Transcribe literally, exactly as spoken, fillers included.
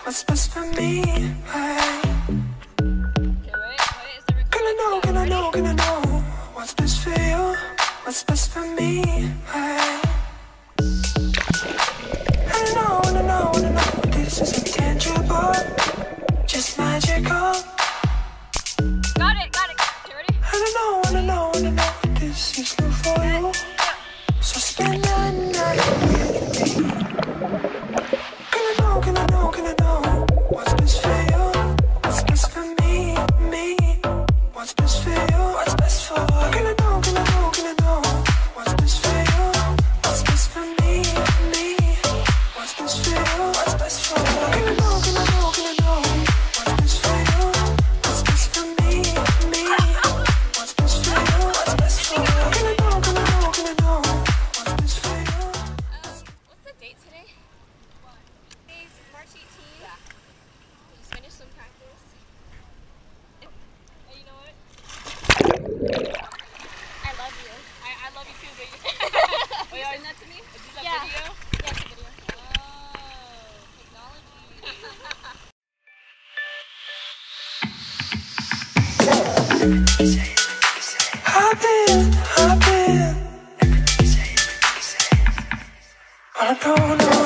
what's best for me. Hey. Okay, wait, wait, is the recording? Gonna know, gonna know, gonna know what's best for you, what's best for me. Hey. I know, I know, I know this isn't tangible, just magical. Got it, got it. You ready? I don't know, I don't know, I don't know this is new for you. So spend the night with me. Gonna know, gonna know, gonna know what's best for you, what's best for me, me. What's best for you, what's best for you. Gonna know, gonna know, gonna know what's best for you, what's best for me, me. What's best for you, what's best for you. Gonna know, gonna know, gonna know what's best for you, what's best for me, me. What's best for you, what's best for you. Gonna know, gonna know, gonna know what's best for you. Um, what's the date today? What? Today's March eighteenth. Yeah. We just finished some practice. Hey, you know what? I love you. I, I love you too, baby. Oh, you send that to me? Is this a Yeah. video? Yeah, it's a video. Oh, technology. I've been, I've been. I don't know.